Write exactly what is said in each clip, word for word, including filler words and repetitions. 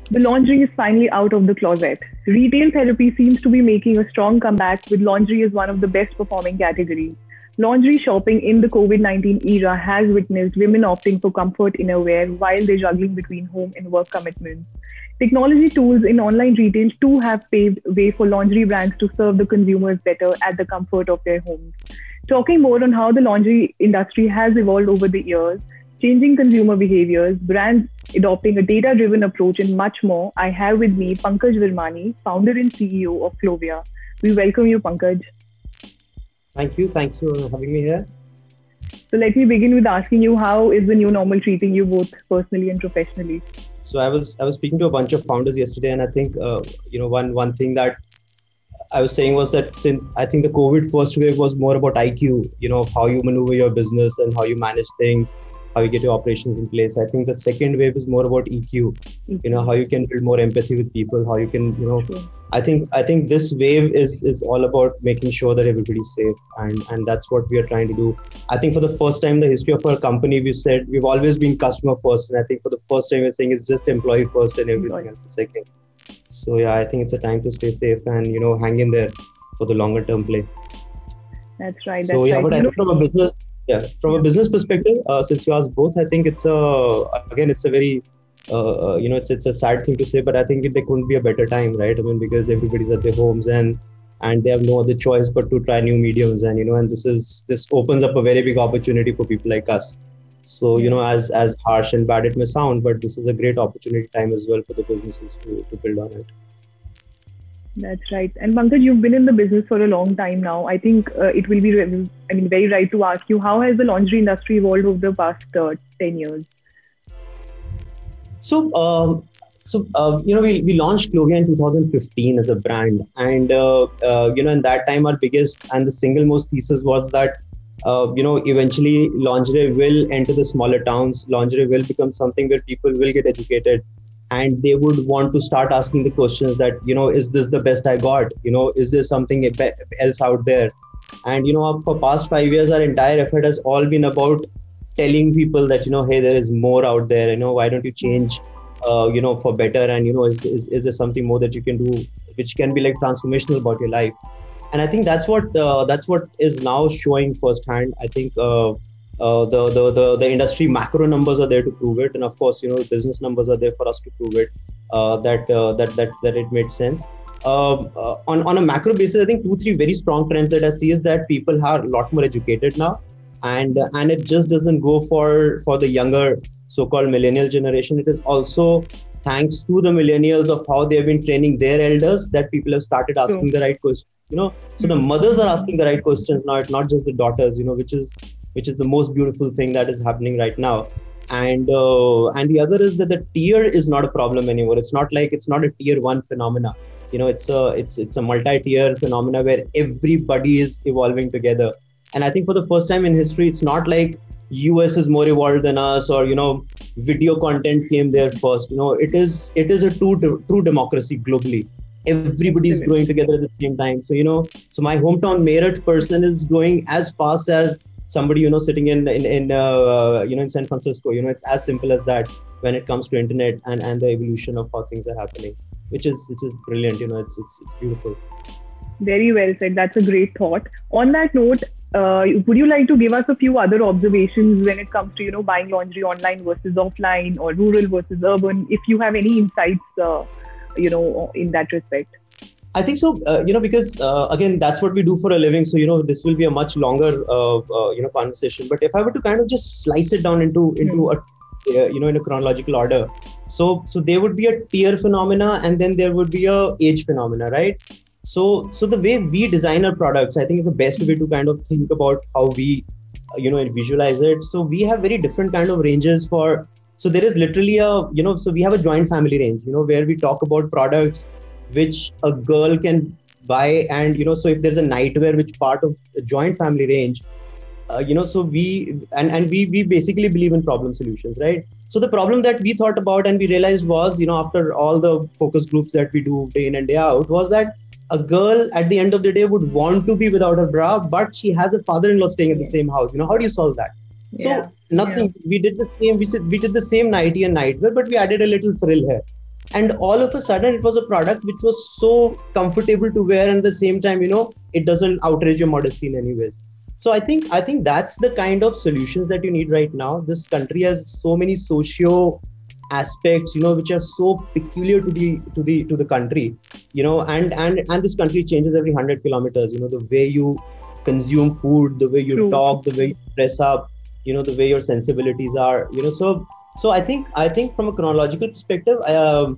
The laundry is finally out of the closet. Retail therapy seems to be making a strong comeback, with laundry as one of the best performing categories. Laundry shopping in the COVID nineteen era has witnessed women opting for comfort innerwear while they're juggling between home and work commitments. Technology tools in online retail too have paved way for laundry brands to serve the consumers better at the comfort of their homes. Talking more on how the laundry industry has evolved over the years, changing consumer behaviors, brands adopting a data driven approach, and much more, I have with me Pankaj Virmani, founder and C E O of Clovia. We welcome you, Pankaj. Thank you. Thanks for having me here. So let me begin with asking you, how is the new normal treating you both personally and professionally? So I was I was speaking to a bunch of founders yesterday, and I think uh, you know one one thing that I was saying was that since I think the COVID first wave was more about I Q, you know, how you maneuver your business and how you manage things, how you get your operations in place. I think the second wave is more about E Q, you know, how you can build more empathy with people, how you can, you know, Sure. I think I think this wave is is all about making sure that everybody's safe, and and that's what we are trying to do. I think for the first time in the history of our company, we've said we've always been customer first, and I think for the first time we're saying it's just employee first and everything Employee. else is second. So yeah, I think it's a time to stay safe and you know hang in there for the longer term play. That's right. So That's yeah, right. but I You know, think from a business, yeah, from a business perspective, uh, since you asked both, I think it's a again, it's a very, uh, uh, you know, it's it's a sad thing to say, but I think there couldn't be a better time, right? I mean, because everybody's at their homes and and they have no other choice but to try new mediums, and you know, and this is this opens up a very big opportunity for people like us. So you know, as as harsh and bad it may sound, but this is a great opportunity time as well for the businesses to to build on it. that's right. And Pankaj, you've been in the business for a long time now. I think uh, it will be, re- I mean, very right to ask you, how has the laundry industry evolved over the past uh, ten years? So, um, so uh, you know, we, we launched Clovia in two thousand fifteen as a brand, and uh, uh, you know, in that time, our biggest and the single most thesis was that uh, you know, eventually lingerie will enter the smaller towns. Lingerie will become something where people will get educated, and they would want to start asking the questions that you know, is this the best I got? You know, is there something else out there? And you know, for past five years, our entire effort has all been about telling people that you know, hey, there is more out there. You know, why don't you change? Uh, you know, for better, and you know, is, is is there something more that you can do, which can be like transformational about your life? And I think that's what uh, that's what is now showing firsthand. I think uh, uh, the, the the the industry macro numbers are there to prove it, and of course, you know, business numbers are there for us to prove it uh, that uh, that that that it made sense. Um, uh, on on a macro basis, I think two three very strong trends that I see is that people are a lot more educated now, and uh, and it just doesn't go for for the younger so-called millennial generation. It is also thanks to the millennials of how they've been training their elders that people have started asking True. the right questions. You know, so the mothers are asking the right questions now, not just the daughters. You know, which is which is the most beautiful thing that is happening right now. And uh, and the other is that the tier is not a problem anymore. It's not like it's not a tier one phenomena. You know, it's a it's it's a multi-tier phenomena where everybody is evolving together. And I think for the first time in history, it's not like U S is more evolved than us, or you know, video content came there first. You know, it is it is a true true democracy globally. Everybody is growing together at the same time. So you know, so my hometown Meerut person is growing as fast as somebody you know sitting in in, in uh, you know in San Francisco. You know, it's as simple as that when it comes to internet and and the evolution of how things are happening, which is which is brilliant. You know, it's it's, it's beautiful. Very well said. That's a great thought. On that note, uh, would you like to give us a few other observations when it comes to, you know, buying laundry online versus offline, or rural versus urban, if you have any insights, uh, you know, in that respect? I think so, uh, you know, because uh, again, that's what we do for a living. So, you know, this will be a much longer, uh, uh, you know, conversation. But if I were to kind of just slice it down into, into mm. a, uh, you know, in a chronological order. So, so there would be a tier phenomena, and then there would be a age phenomena, right? So, so the way we design our products, I think is the best way to kind of think about how we, uh, you know, visualize it. So we have very different kind of ranges for, so there is literally a, you know, so we have a joint family range, you know, where we talk about products which a girl can buy. And, you know, so if there's a nightwear, which part of the joint family range, uh, you know, so we, and, and we, we basically believe in problem solutions, right? So the problem that we thought about and we realized was, you know, after all the focus groups that we do day in and day out, was that a girl at the end of the day would want to be without her bra, but she has a father-in-law staying at the same house. You know, how do you solve that? Yeah. So nothing, yeah. we did the same, we said, we did the same nightie and nightwear, but we added a little frill here. And all of a sudden it was a product which was so comfortable to wear, and at the same time, you know, it doesn't outrage your modesty in any ways. So I think I think that's the kind of solutions that you need right now. This country has so many socio aspects, you know, which are so peculiar to the to the to the country, you know, and and and this country changes every one hundred kilometers. You know, the way you consume food, the way you True. talk, the way you dress up, you know, the way your sensibilities are, you know. So so I think I think from a chronological perspective, um,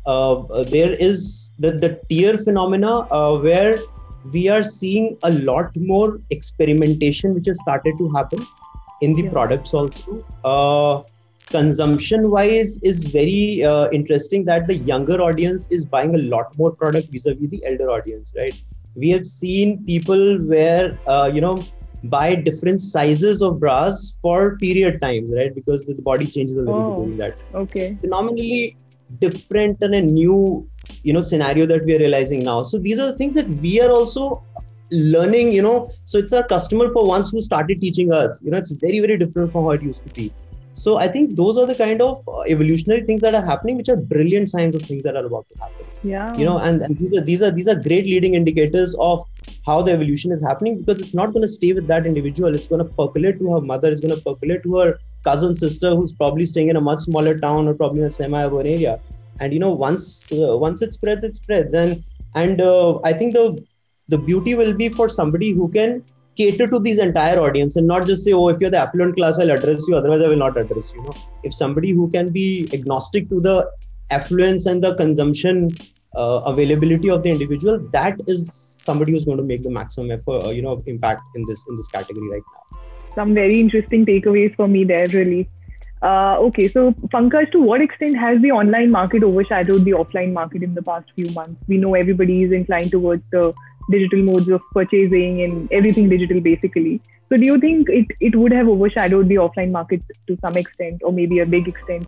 uh, there is the the tier phenomena uh, where we are seeing a lot more experimentation which has started to happen in the Yeah. products also. Uh, consumption wise is very uh, interesting that the younger audience is buying a lot more product vis-a-vis the elder audience, right? We have seen people wear uh, you know, buy different sizes of bras for period times, right? Because the body changes a little Oh. bit during that. Okay. Phenomenally different and a new, you know, scenario that we are realizing now. So these are the things that we are also learning, you know. So it's our customer for once who started teaching us, you know. It's very, very different from how it used to be. So I think those are the kind of uh, evolutionary things that are happening, which are brilliant signs of things that are about to happen. Yeah. You know, and, and these are these are these are great leading indicators of how the evolution is happening, because it's not going to stay with that individual. It's going to percolate to her mother. It's going to percolate to her cousin, sister, who's probably staying in a much smaller town or probably in a semi-urban area. And you know, once uh, once it spreads, it spreads. And and uh, I think the the beauty will be for somebody who can cater to these entire audience and not just say, oh, if you're the affluent class, I'll address you, otherwise I will not address you. You know, if somebody who can be agnostic to the affluence and the consumption uh, availability of the individual, that is somebody who's going to make the maximum effort, uh, you know, impact in this in this category right now. Some very interesting takeaways for me there, really. Uh, okay, so Pankaj, to what extent has the online market overshadowed the offline market in the past few months? We know everybody is inclined towards the digital modes of purchasing and everything digital, basically. So do you think it, it would have overshadowed the offline market to some extent, or maybe a big extent?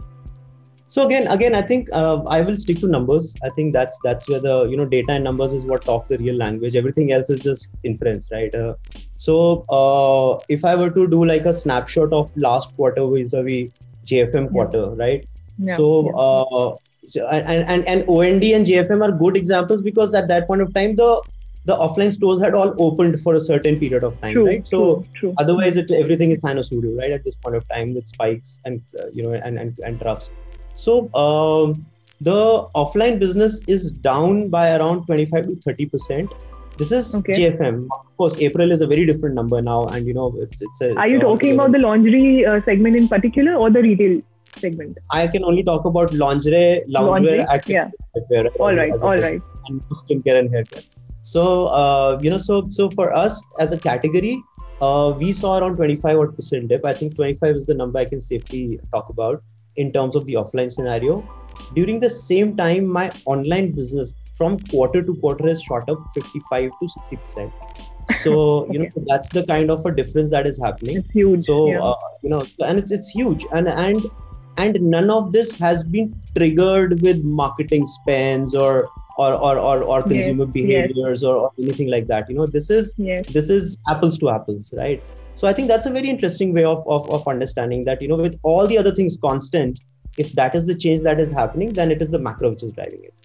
So again, again, I think uh, I will stick to numbers. I think that's that's where the, you know, data and numbers is what talk the real language. Everything else is just inference, right? Uh, so uh, if I were to do like a snapshot of last quarter vis-a-vis J F M quarter, yeah. right? Yeah. So, yeah. uh, so and, and and O N D and J F M are good examples, because at that point of time the the offline stores had all opened for a certain period of time, true, right? So true, true. otherwise, it everything is sinusoidal, right? At this point of time, with spikes and uh, you know and and, and troughs. So um, the offline business is down by around twenty-five to thirty percent. This is okay. J F M. Of course, April is a very different number now, and you know it's it's. A, it's Are you talking about the lingerie uh, segment in particular, or the retail segment? I can only talk about lingerie, loungewear, yeah. Wear, all as, right, as all right. And skincare and hair care. So uh, you know, so so for us as a category, uh, we saw around twenty-five odd percent dip. I think twenty-five is the number I can safely talk about in terms of the offline scenario. During the same time, my online business from quarter to quarter has shot up fifty-five to sixty percent. So okay. you know, that's the kind of a difference that is happening. It's huge. So yeah. uh, you know, and it's it's huge, and and and none of this has been triggered with marketing spends or or or or, or consumer yes. behaviors yes. or, or anything like that. You know, this is yes. this is apples to apples, right? So I think that's a very interesting way of, of of understanding that, you know, with all the other things constant, if that is the change that is happening, then it is the macro which is driving it.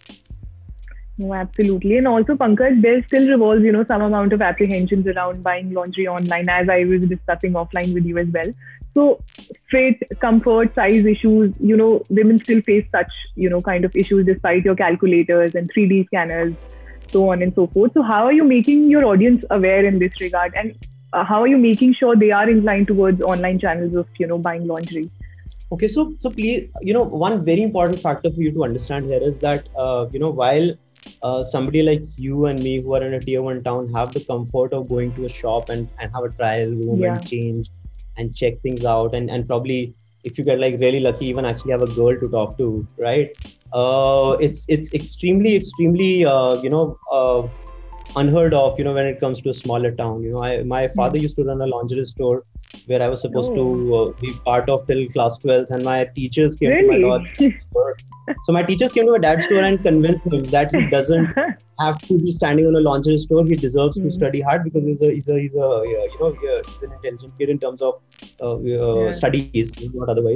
No, absolutely. And also, Pankaj, there still revolves, you know, some amount of apprehensions around buying lingerie online, as I was discussing offline with you as well. So fit, comfort, size issues, you know, women still face such, you know, kind of issues despite your calculators and three D scanners, so on and so forth. So how are you making your audience aware in this regard? And uh, how are you making sure they are inclined towards online channels of, you know, buying lingerie? Okay, so so please, you know, one very important factor for you to understand here is that, uh, you know, while uh, somebody like you and me who are in a tier one town have the comfort of going to a shop and, and have a trial room yeah. and change and check things out, and, and probably if you get like really lucky, even actually have a girl to talk to, right? Uh, it's it's extremely, extremely, uh, you know, uh, unheard of, you know, when it comes to a smaller town. You know, I my father mm. used to run a lingerie store where I was supposed oh. to uh, be part of till class twelfth, and my teachers came really? to my door. So my teachers came to my dad's store and convinced him that he doesn't have to be standing on a lingerie store. He deserves mm. to study hard because he's a he's a, he's a uh, you know he's an intelligent kid in terms of uh, uh, yeah. studies, not otherwise.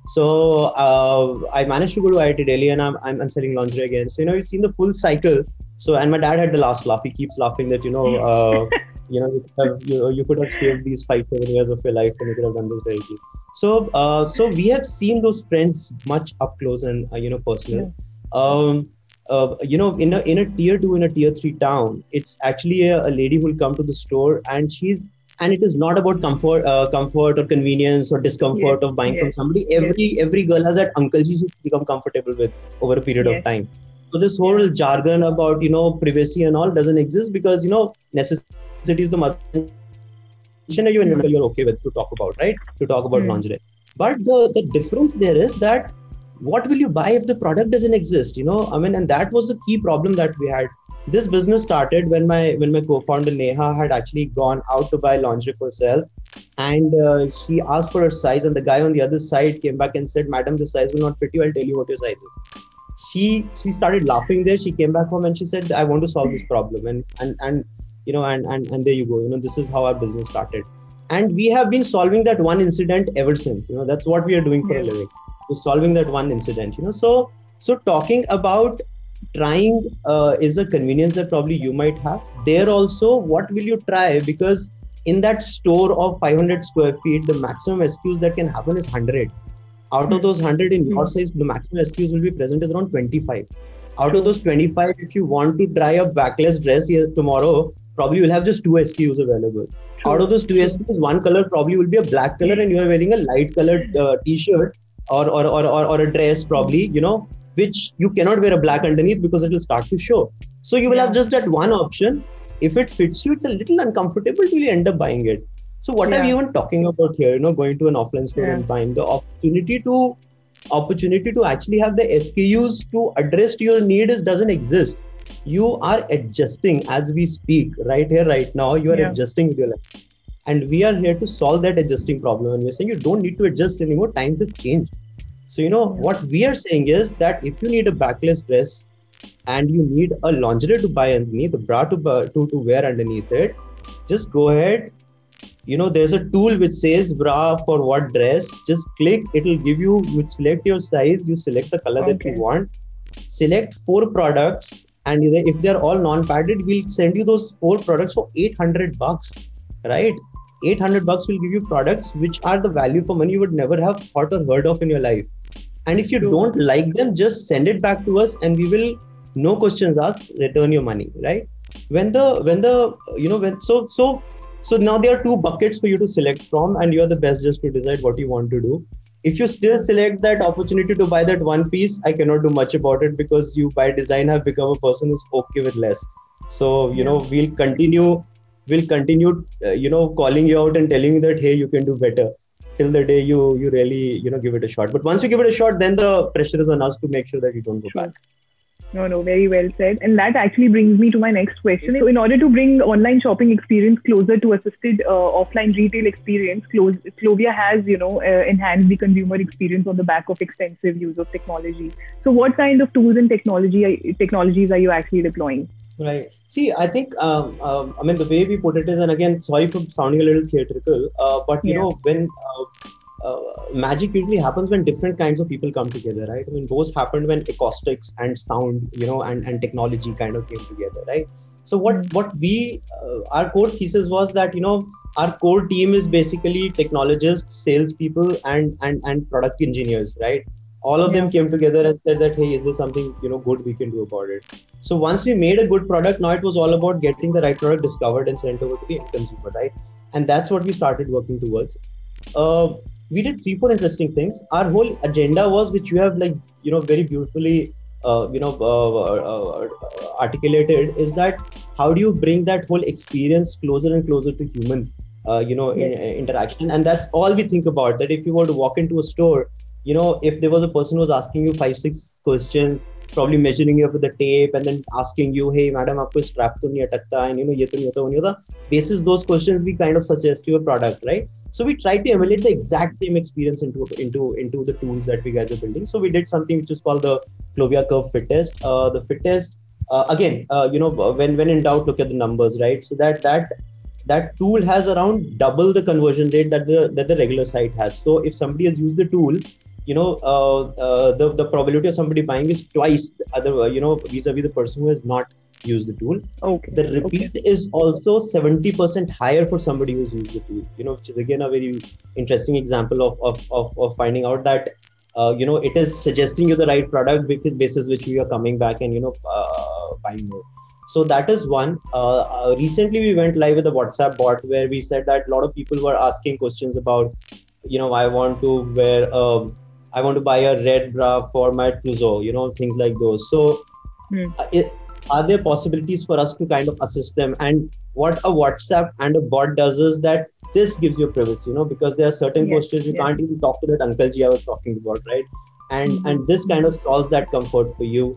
So uh, I managed to go to I I T Delhi, and I'm, I'm I'm selling lingerie again. So you know, you've seen the full cycle. So and my dad had the last laugh. He keeps laughing that you know, uh, you know, you could have you, you could have saved these five seven years of your life, and you could have done this directly. So uh, so we have seen those friends much up close and uh, you know personal. Um, uh, you know, in a in a tier two, in a tier three town, it's actually a, a lady who will come to the store, and she's and it is not about comfort, uh, comfort or convenience or discomfort Yes, of buying from yes, somebody. Every yes, every girl has that uncle she's become comfortable with over a period of yes, time. So this whole yeah, jargon about you know privacy and all doesn't exist because you know necessity is the mother of invention. And you and you're okay with to talk about, right? To talk about lingerie. hmm, But the the difference there is that what will you buy if the product doesn't exist? You know, I mean, and that was the key problem that we had. This business started when my when my co-founder Neha had actually gone out to buy lingerie for herself, and uh, she asked for her size, and the guy on the other side came back and said, "Madam, the size will not fit you. I'll tell you what your size is." She she started laughing there. She came back home and she said, "I want to solve this problem," and and and you know, and and and there you go. You know, this is how our business started, and we have been solving that one incident ever since. You know, that's what we are doing for a yes, living, is solving that one incident. You know, so so talking about trying uh, is a convenience that probably you might have there also. What will you try? Because in that store of five hundred square feet, the maximum S K Us that can happen is one hundred. Out of hmm, those one hundred in your hmm, size, the maximum S K Us will be present is around twenty-five. Out of true, those twenty-five, if you want to try a backless dress here tomorrow, probably you'll have just two S K Us available. Out of true, those two true, S K Us, one color probably will be a black color, and you are wearing a light colored uh, t-shirt or or, or or or a dress probably, you know, which you cannot wear a black underneath because it will start to show. So you will have yeah, just that one option. If it fits you, it's a little uncomfortable, you will end up buying it. So what are we yeah, even talking about here? You know, going to an offline store yeah, and buying the opportunity to opportunity to actually have the S K Us to address to your need is doesn't exist. You are adjusting as we speak, right here, right now. You are yeah, adjusting with your life, and we are here to solve that adjusting problem. And we're saying you don't need to adjust anymore. Times have changed. So you know yeah, what we are saying is that if you need a backless dress and you need a lingerie to buy underneath, a bra to to, to wear underneath it, just go ahead. You know, there's a tool which says bra for what dress. Just click, it'll give you, you select your size, you select the color that you okay, want, select four products, and if they're all non-padded, we'll send you those four products for eight hundred bucks, right? eight hundred bucks will give you products which are the value for money you would never have thought or heard of in your life. And if you true, don't like them, just send it back to us and we will, no questions asked, return your money, right? When the when the you know when so so so now there are two buckets for you to select from, and you are the best just to decide what you want to do. If you still yeah, select that opportunity to buy that one piece, I cannot do much about it because you by design have become a person who's okay with less. So you know yeah. we'll continue we'll continue uh, you know calling you out and telling you that hey, you can do better till the day you you really you know give it a shot. But once you give it a shot, then the pressure is on us to make sure that you don't go back. True. No, no, very well said. And that actually brings me to my next question. So, in order to bring online shopping experience closer to assisted uh, offline retail experience, Clo- Clovia has, you know, uh, enhanced the consumer experience on the back of extensive use of technology. So, what kind of tools and technology are- technologies are you actually deploying? Right. See, I think, um, um, I mean, the way we put it is, and again, sorry for sounding a little theatrical, uh, but you Yeah, know, when uh, uh, magic usually happens when different kinds of people come together, right? I mean, both happened when acoustics and sound, you know, and, and technology kind of came together, right? So what mm, what we uh, our core thesis was that you know our core team is basically technologists, salespeople, and and and product engineers, right? All of them yeah, came together and said that hey, is there something you know good we can do about it? So once we made a good product, now it was all about getting the right product discovered and sent over to the end consumer, right? And that's what we started working towards. Uh, we did three, four interesting things. Our whole agenda was, which you have like you know very beautifully uh, you know uh, uh, uh, articulated, is that how do you bring that whole experience closer and closer to human uh, you know in, yes, in interaction? And that's all we think about. That if you were to walk into a store, you know, if there was a person who was asking you five, six questions, probably measuring you up with the tape and then asking you, hey, madam, aapko strap to nahi atakta, and you know, ye to nahi hota, wo nahi hota. Basis those questions, we kind of suggest you a product, right? So we try to emulate the exact same experience into into into the tools that we guys are building. So we did something which is called the Clovia Curve Fit Test. Uh, the Fit Test, uh, again, uh, you know, when when in doubt, look at the numbers, right? So that that that tool has around double the conversion rate that the that the regular site has. So if somebody has used the tool, you know, uh, uh, the, the probability of somebody buying is twice the other, uh, you know, vis-a-vis the person who has not used the tool. Okay. The repeat okay. is also seventy percent higher for somebody who's used the tool, you know, which is again a very interesting example of, of, of, of finding out that, uh, you know, it is suggesting you the right product because basis which you are coming back and, you know, uh, buying more. So that is one. Uh, uh, recently, we went live with a WhatsApp bot where we said that a lot of people were asking questions about, you know, I want to wear, um, I want to buy a red bra for my trousseau, you know, things like those. So, Hmm. uh, it, are there possibilities for us to kind of assist them? And what a WhatsApp and a bot does is that this gives you privacy, you know, because there are certain Yes, questions you yes. can't even talk to that uncle ji I was talking about, right? And Mhm. and this kind of solves that comfort for you.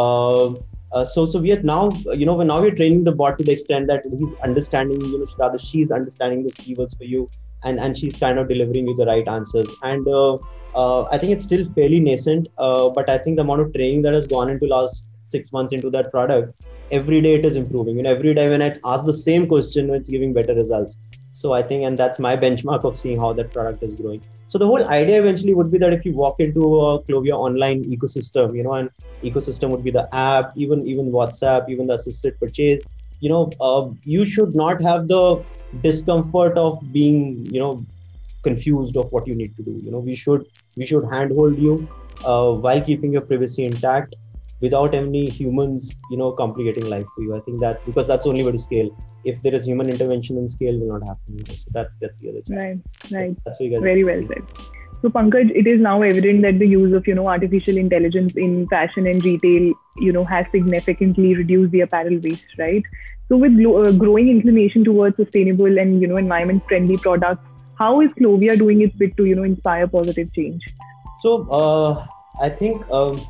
Um uh, so so we are now, you know, now we're training the bot to the extent that he's understanding, you know, rather she's understanding the keywords for you, and and she's kind of delivering you the right answers. And uh, uh, I think it's still fairly nascent, uh, but I think the amount of training that has gone into last six months into that product, every day it is improving. And every day when I ask the same question, it's giving better results. So I think, and that's my benchmark of seeing how that product is growing. So the whole idea eventually would be that if you walk into a Clovia online ecosystem, you know, and ecosystem would be the app, even even WhatsApp, even the assisted purchase, you know, uh, you should not have the discomfort of being, you know, confused of what you need to do. You know, we should we should handhold you uh, while keeping your privacy intact, without any humans, you know, complicating life for you. I think that's because that's the only way to scale. If there is human intervention, then scale will not happen. You know? So that's that's the other challenge. Right, right. That's what you guys Very well said. So Pankaj, it is now evident that the use of, you know, artificial intelligence in fashion and retail, you know, has significantly reduced the apparel waste, right? So with glo- uh, growing inclination towards sustainable and, you know, environment-friendly products, how is Clovia doing its bit to, you know, inspire positive change? So uh, I think um,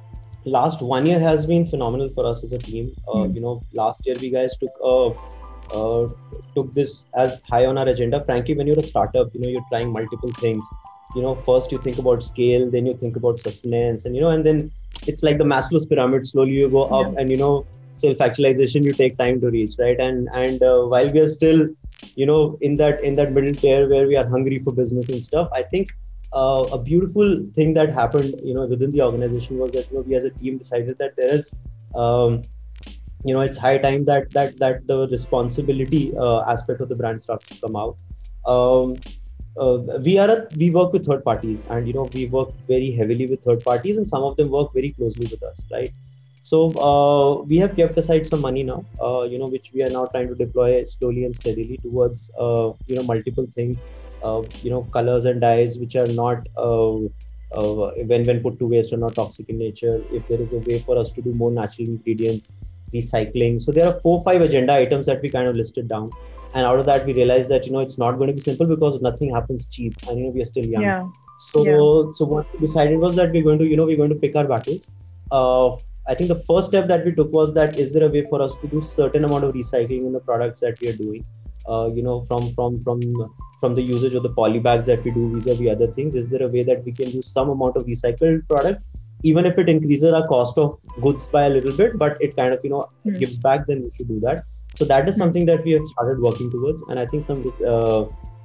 last one year has been phenomenal for us as a team. Uh, Hmm. you know, last year we guys took uh, uh, took this as high on our agenda. Frankly, when you're a startup, you know, you're trying multiple things. You know, first you think about scale, then you think about sustenance, and you know, and then it's like the Maslow's pyramid. Slowly you go Yeah. up, and you know, self-actualization you take time to reach, right? And and uh, while we are still, you know, in that in that middle tier where we are hungry for business and stuff, I think uh, a beautiful thing that happened, you know, within the organization was that, you know, we as a team decided that there is. Um, you know, it's high time that that that the responsibility uh, aspect of the brand starts to come out. um, uh, we are a, we work with third parties, and you know, we work very heavily with third parties, and some of them work very closely with us, right? So uh, we have kept aside some money now, uh, you know, which we are now trying to deploy slowly and steadily towards uh, you know, multiple things, uh, you know, colors and dyes which are not uh, uh, when when put to waste are not toxic in nature. If there is a way for us to do more natural ingredients, recycling. So there are four five agenda items that we kind of listed down, and out of that we realized that, you know, it's not going to be simple because nothing happens cheap, and you know, we are still young. Yeah. So Yeah. so what we decided was that we're going to, you know, we're going to pick our battles. uh, I think the first step that we took was that, is there a way for us to do certain amount of recycling in the products that we are doing, uh, you know, from from from from the usage of the poly bags that we do vis-a-vis other things? Is there a way that we can do some amount of recycled product, even if it increases our cost of goods by a little bit, but it kind of, you know, Hmm. gives back? Then we should do that. So that is Hmm. something that we have started working towards, and I think some uh,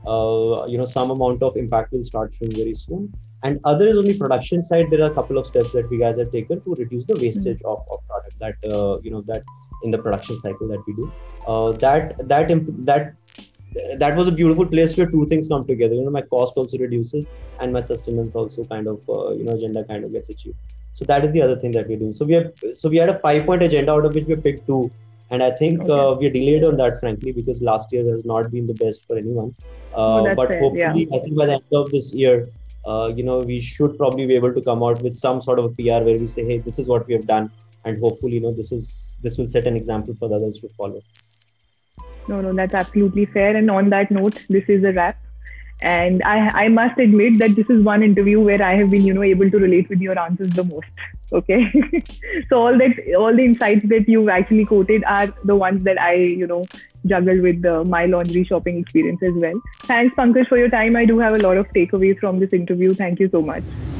uh, you know, some amount of impact will start showing very soon. And other is on the production side, there are a couple of steps that we guys have taken to reduce the wastage of, of product that uh, you know, that in the production cycle that we do. Uh, that that imp- that that was a beautiful place where two things come together. You know, my cost also reduces, and my sustenance also kind of uh, you know, agenda kind of gets achieved. So that is the other thing that we're doing. So we have so we had a five point agenda, out of which we picked two, and I think Okay. uh, we are delayed on that, frankly, because last year has not been the best for anyone. Oh, Uh, that's but fair. Yeah. hopefully, I think by the end of this year, uh, you know, we should probably be able to come out with some sort of a P R where we say, hey, this is what we have done, and hopefully, you know, this is this will set an example for the others to follow. No, no, that's absolutely fair. And on that note, this is a wrap. And I, I must admit that this is one interview where I have been, you know, able to relate with your answers the most. Okay, so all that, all the insights that you've actually quoted are the ones that I, you know, juggle with the, my laundry shopping experience as well. Thanks, Pankaj, for your time. I do have a lot of takeaways from this interview. Thank you so much.